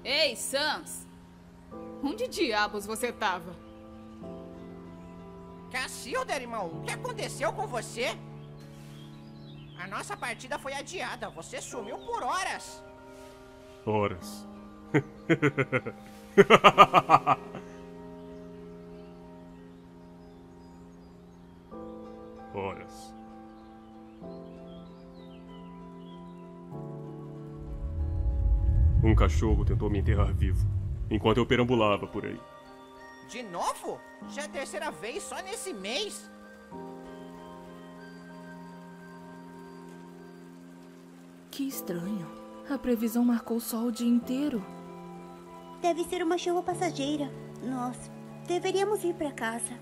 Ei, Sans! Onde diabos você tava? Cacilda, irmão, o que aconteceu com você? A nossa partida foi adiada, você sumiu por horas. Horas. Horas. Um cachorro tentou me enterrar vivo, enquanto eu perambulava por aí. De novo? Já é a terceira vez só nesse mês? Que estranho. A previsão marcou sol o dia inteiro. Deve ser uma chuva passageira. Nós deveríamos ir para casa.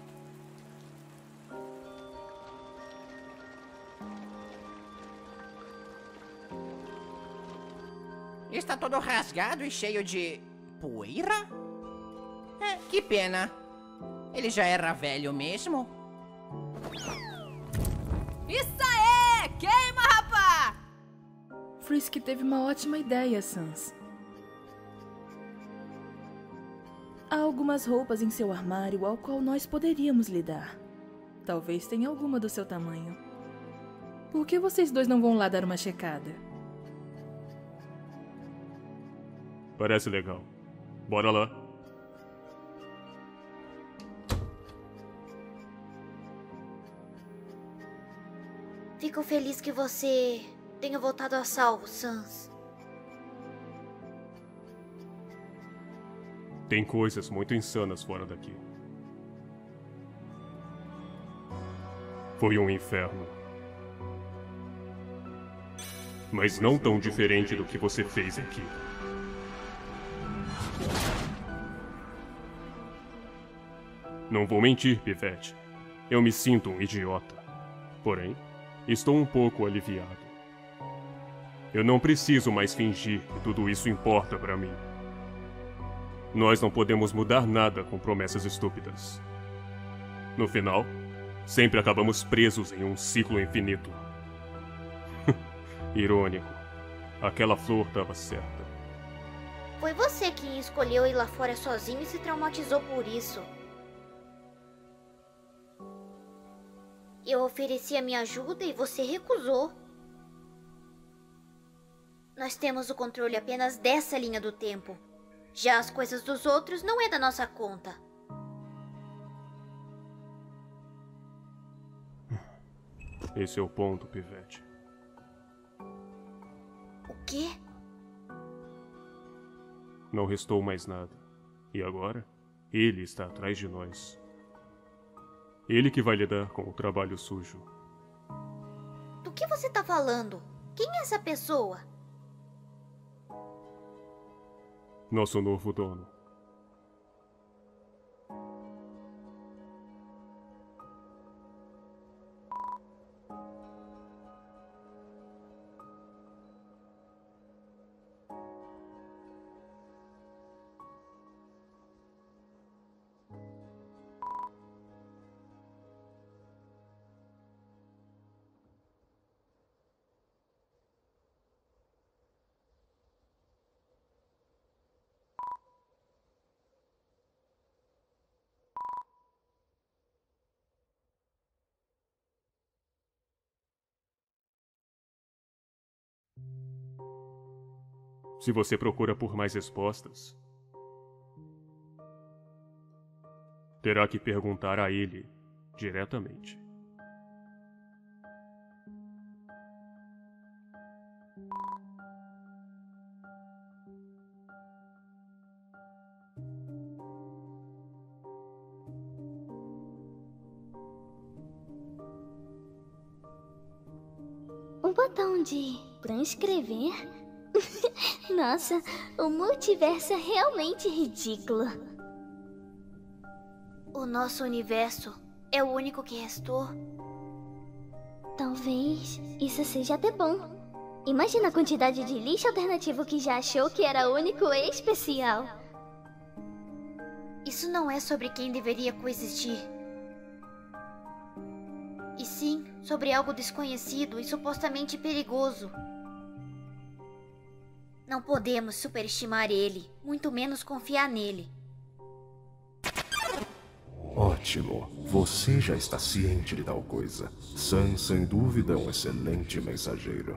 Está todo rasgado e cheio de poeira? É, que pena. Ele já era velho mesmo. Isso aí! Queima, rapá! Frisk teve uma ótima ideia, Sans. Há algumas roupas em seu armário ao qual nós poderíamos lidar. Talvez tenha alguma do seu tamanho. Por que vocês dois não vão lá dar uma checada? Parece legal. Bora lá. Fico feliz que você tenha voltado a salvo, Sans. Tem coisas muito insanas fora daqui. Foi um inferno. Mas não tão diferente do que você fez aqui. Não vou mentir, Pivete. Eu me sinto um idiota. Porém, estou um pouco aliviado. Eu não preciso mais fingir que tudo isso importa pra mim. Nós não podemos mudar nada com promessas estúpidas. No final, sempre acabamos presos em um ciclo infinito. Irônico. Aquela flor estava certa. Foi você quem escolheu ir lá fora sozinho e se traumatizou por isso. Eu ofereci a minha ajuda e você recusou. Nós temos o controle apenas dessa linha do tempo. Já as coisas dos outros não é da nossa conta. Esse é o ponto, Pivete. O quê? Não restou mais nada. E agora, ele está atrás de nós. Ele que vai lidar com o trabalho sujo. Do que você tá falando? Quem é essa pessoa? Nosso novo dono. Se você procura por mais respostas, terá que perguntar a ele diretamente. Um botão de transcrever? Nossa, o multiverso é realmente ridículo. O nosso universo é o único que restou. Talvez isso seja até bom. Imagina a quantidade de lixo alternativo que já achou que era único e especial. Isso não é sobre quem deveria coexistir. E sim sobre algo desconhecido e supostamente perigoso. Não podemos superestimar ele, muito menos confiar nele. Ótimo. Você já está ciente de tal coisa. Sam, sem dúvida, é um excelente mensageiro.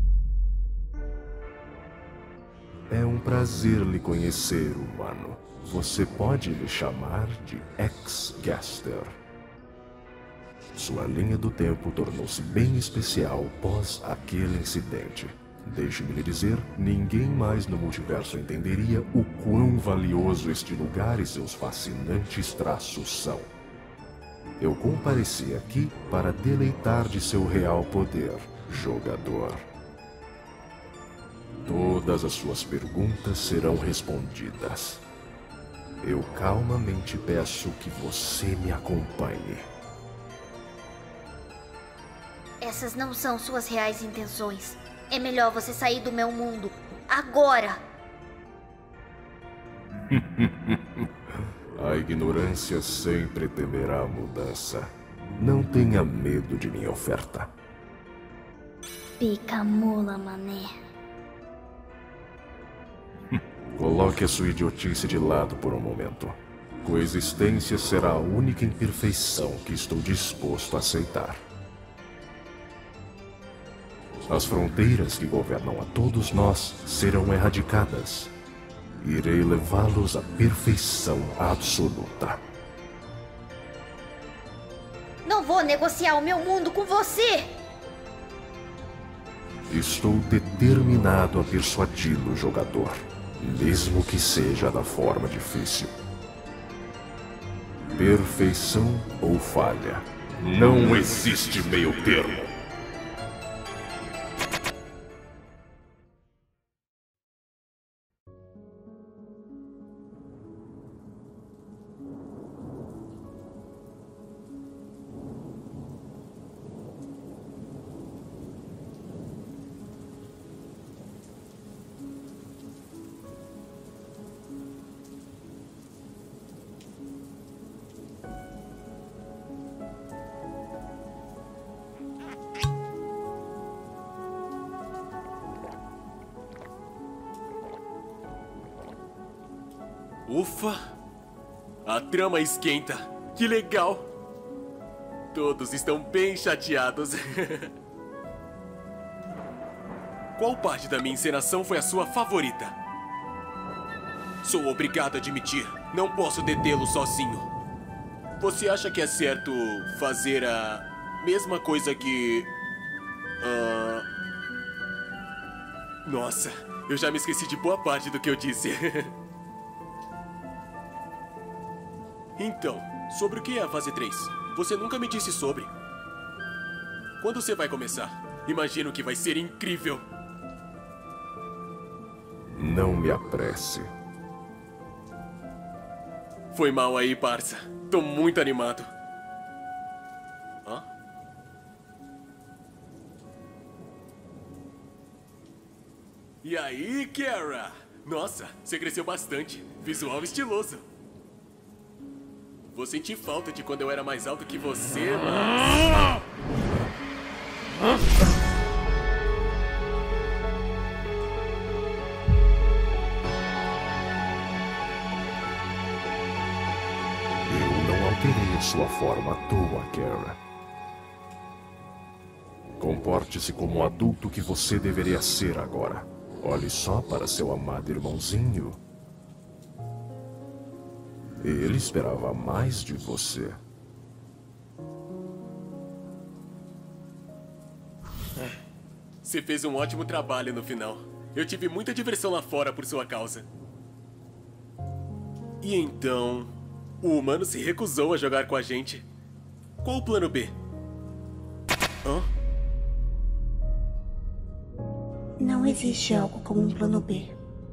É um prazer lhe conhecer, humano. Você pode me chamar de Ex-Gaster. Sua linha do tempo tornou-se bem especial pós aquele incidente. Deixe-me lhe dizer, ninguém mais no multiverso entenderia o quão valioso este lugar e seus fascinantes traços são. Eu compareci aqui para deleitar de seu real poder, jogador. Todas as suas perguntas serão respondidas. Eu calmamente peço que você me acompanhe. Essas não são suas reais intenções. É melhor você sair do meu mundo. Agora! A ignorância sempre temerá a mudança. Não tenha medo de minha oferta. Pica mula, mané. Coloque a sua idiotice de lado por um momento. Coexistência será a única imperfeição que estou disposto a aceitar. As fronteiras que governam a todos nós serão erradicadas. Irei levá-los à perfeição absoluta. Não vou negociar o meu mundo com você! Estou determinado a persuadi-lo, jogador. Mesmo que seja da forma difícil. Perfeição ou falha. Não existe meio termo. Ufa! A trama esquenta. Que legal! Todos estão bem chateados. Qual parte da minha encenação foi a sua favorita? Sou obrigado a admitir, não posso detê-lo sozinho. Você acha que é certo fazer a mesma coisa que... Nossa, eu já me esqueci de boa parte do que eu disse. Então, sobre o que é a fase 3? Você nunca me disse sobre. Quando você vai começar? Imagino que vai ser incrível. Não me apresse. Foi mal aí, parça. Tô muito animado. Hã? E aí, Kara? Nossa, você cresceu bastante. Visual estiloso. Vou sentir falta de quando eu era mais alto que você, mas... Eu não alterei a sua forma à toa, Kara. Comporte-se como o adulto que você deveria ser agora. Olhe só para seu amado irmãozinho. Ele esperava mais de você. Você fez um ótimo trabalho no final. Eu tive muita diversão lá fora por sua causa. E então, o humano se recusou a jogar com a gente. Qual o plano B? Hã? Não existe algo como um plano B.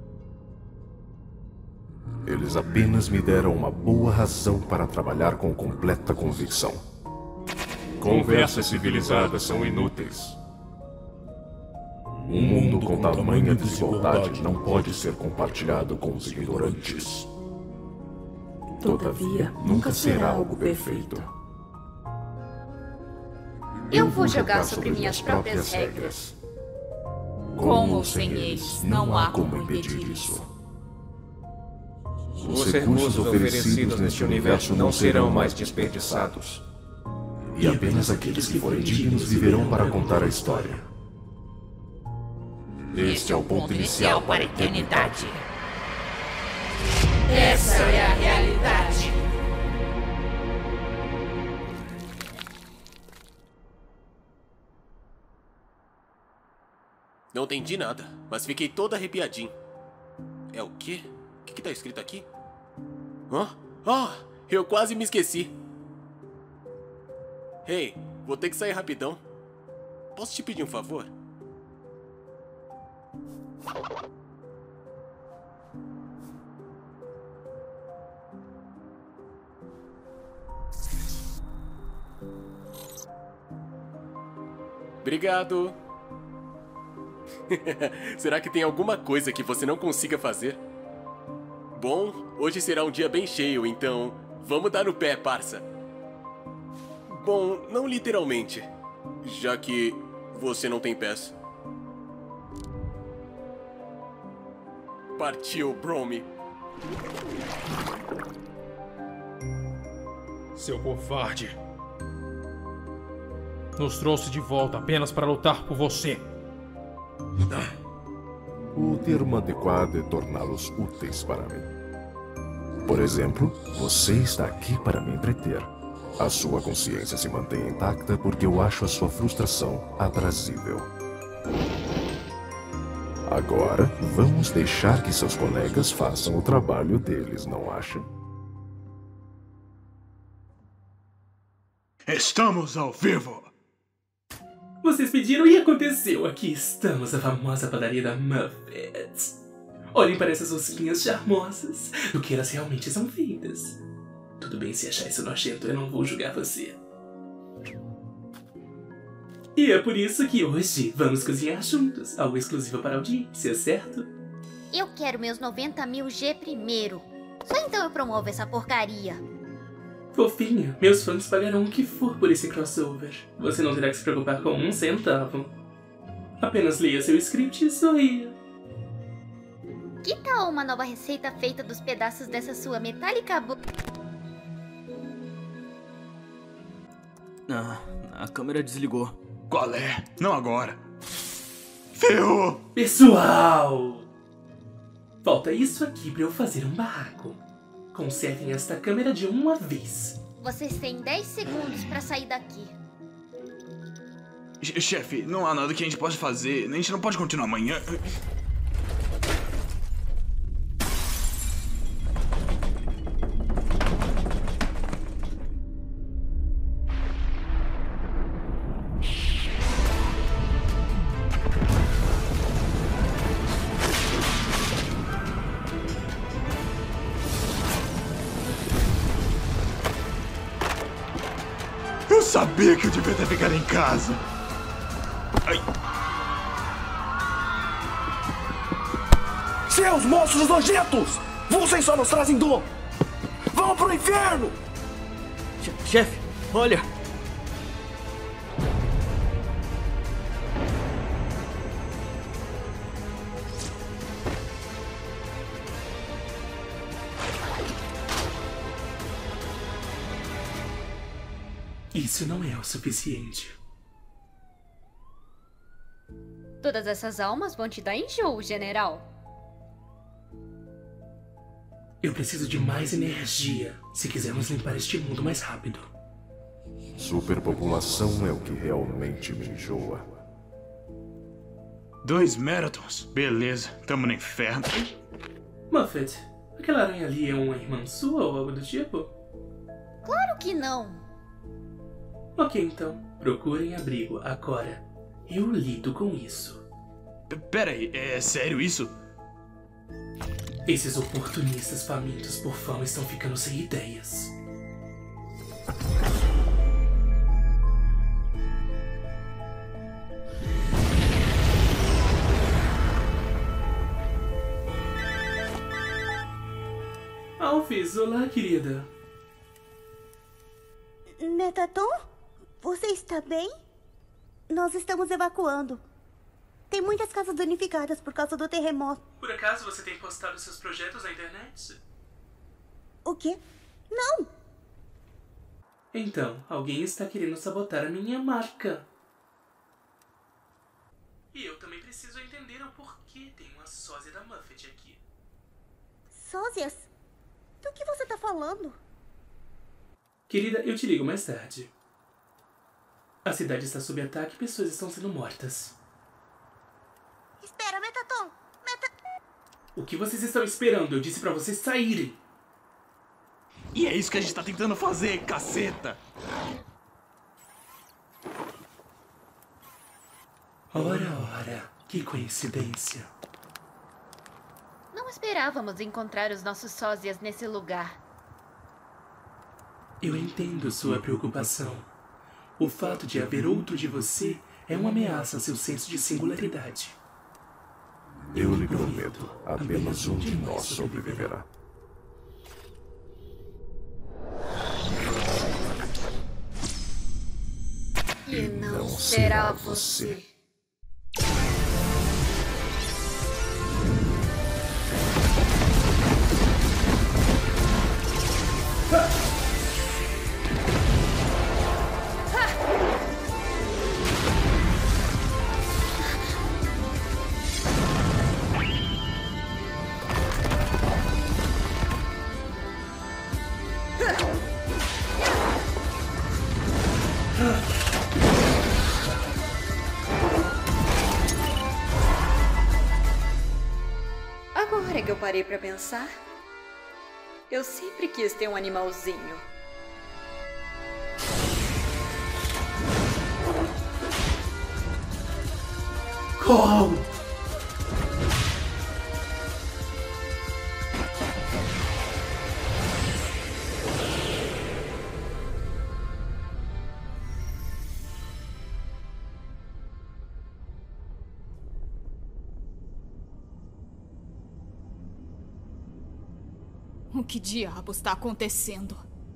Eles apenas me deram uma boa razão para trabalhar com completa convicção. Conversas civilizadas são inúteis. Um mundo com tamanha desigualdade não pode ser compartilhado com os ignorantes. Todavia, nunca será algo perfeito. Eu vou jogar sobre minhas próprias regras. Com ou sem eles, não há como impedir isso. Os recursos oferecidos neste universo não serão mais desperdiçados. E apenas aqueles que forem dignos viverão para contar a história. Este é o ponto inicial para a eternidade. Essa é a realidade. Não entendi nada, mas fiquei todo arrepiadinho. É o quê? O que tá escrito aqui? Hã? Ah, eu quase me esqueci. Hey, vou ter que sair rapidão. Posso te pedir um favor? Obrigado. Será que tem alguma coisa que você não consiga fazer? Bom, hoje será um dia bem cheio, então vamos dar no pé, parça. Bom, não literalmente, já que você não tem pés. Partiu, Brome. Seu covarde. Nos trouxe de volta apenas para lutar por você. O termo adequado é torná-los úteis para mim. Por exemplo, você está aqui para me entreter. A sua consciência se mantém intacta porque eu acho a sua frustração aprazível. Agora, vamos deixar que seus colegas façam o trabalho deles, não acha? Estamos ao vivo! Vocês pediram e aconteceu. Aqui estamos, a famosa padaria da Muffet. Olhem para essas rosquinhas charmosas, do que elas realmente são feitas. Tudo bem se achar isso nojento, eu não vou julgar você. E é por isso que hoje vamos cozinhar juntos, algo exclusivo para a audiência, certo? Eu quero meus 90.000 G primeiro. Só então eu promovo essa porcaria. Fofinho, meus fãs pagarão o que for por esse crossover. Você não terá que se preocupar com 1 centavo. Apenas leia seu script e sorria. Que tal uma nova receita feita dos pedaços dessa sua metálica A câmera desligou. Qual é? Não agora. Ferrou! Pessoal! Falta isso aqui pra eu fazer um barraco. Consertem esta câmera de uma vez. Vocês têm 10 segundos pra sair daqui. Chefe, não há nada que a gente possa fazer. A gente não pode continuar amanhã. Eu sabia que eu devia ter ficado em casa. Ai. Seus monstros nojentos! Vocês só nos trazem dor! Vão pro inferno! Chefe, olha! Isso não é o suficiente. Todas essas almas vão te dar enjoo, general. Eu preciso de mais energia se quisermos limpar este mundo mais rápido. Superpopulação é o que realmente me enjoa. 2 Meratons. Beleza, tamo no inferno. Muffet, aquela aranha ali é uma irmã sua ou algo do tipo? Claro que não. Ok, então. Procurem abrigo agora. Eu lido com isso. Pera aí, é sério isso? Esses oportunistas famintos por fama estão ficando sem ideias. Alphys, olá, querida. Metaton? Você está bem? Nós estamos evacuando. Tem muitas casas danificadas por causa do terremoto. Por acaso você tem postado seus projetos na internet? O quê? Não! Então, alguém está querendo sabotar a minha marca. E eu também preciso entender o porquê tem uma sósia da Muffet aqui. Sósias? Do que você tá falando? Querida, eu te ligo mais tarde. A cidade está sob ataque e pessoas estão sendo mortas. Espera, Metaton! O que vocês estão esperando? Eu disse pra vocês saírem. E é isso que a gente tá tentando fazer, caceta! Ora, que coincidência. Não esperávamos encontrar os nossos sósias nesse lugar. Eu entendo sua preocupação. O fato de haver outro de você é uma ameaça a seu senso de singularidade. Eu lhe prometo, apenas um de nós sobreviverá. E não será você. Agora que eu parei pra pensar, eu sempre quis ter um animalzinho. Qual? O que diabos está acontecendo?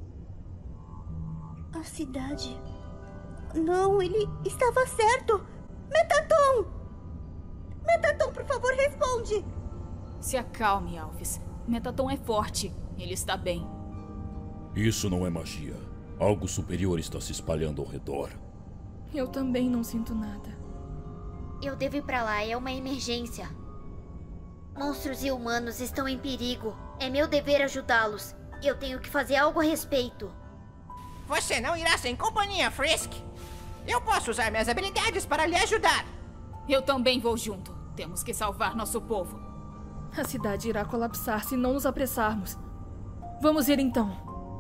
A cidade... Não, ele estava certo! Metaton! Metaton, por favor, responde! Se acalme, Alphys. Metaton é forte. Ele está bem. Isso não é magia. Algo superior está se espalhando ao redor. Eu também não sinto nada. Eu devo ir pra lá, é uma emergência. Monstros e humanos estão em perigo. É meu dever ajudá-los. Eu tenho que fazer algo a respeito. Você não irá sem companhia, Frisk. Eu posso usar minhas habilidades para lhe ajudar. Eu também vou junto. Temos que salvar nosso povo. A cidade irá colapsar se não nos apressarmos. Vamos ir então.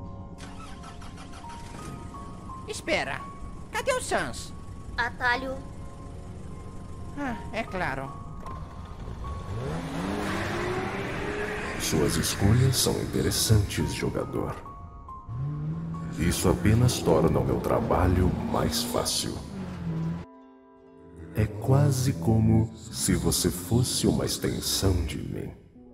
Espera. Cadê o Sans? Atalho. Ah, é claro. Suas escolhas são interessantes, jogador. Isso apenas torna o meu trabalho mais fácil. É quase como se você fosse uma extensão de mim.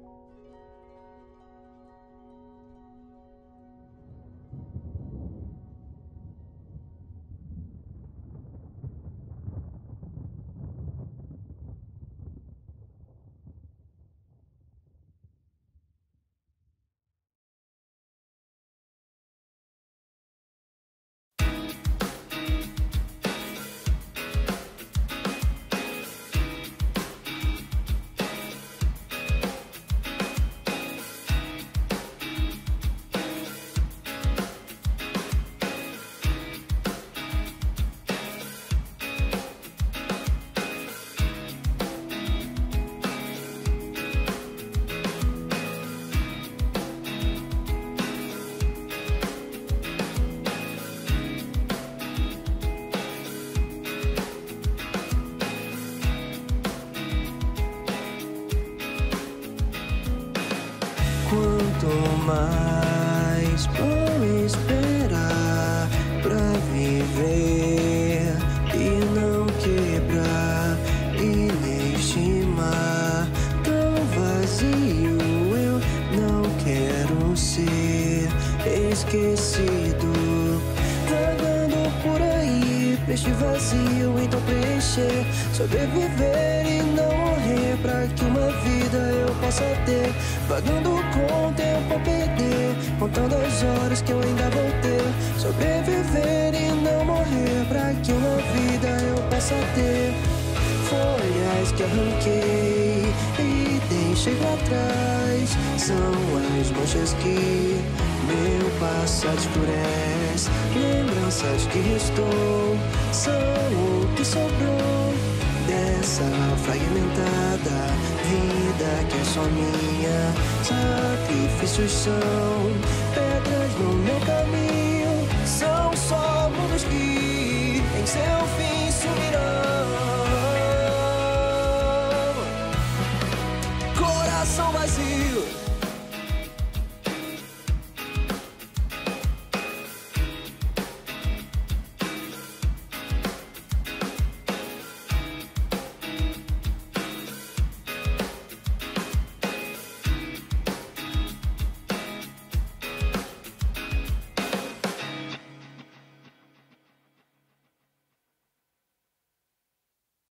Quanto mais vou esperar pra viver e não quebrar e nem estimar tão vazio, eu não quero ser esquecido, vagando por aí este vazio então preencher, sobreviver e não morrer, pra que uma vida eu possa ter, pagando com tempo a perder, contando as horas que eu ainda vou ter, sobreviver e não morrer, pra que uma vida eu possa ter. Folhas que arranquei e deixei pra trás são as manchas que meu passado escurece, lembranças que restou são o que sobrou dessa fragmentada vida que é só minha. Sacrifícios são pedra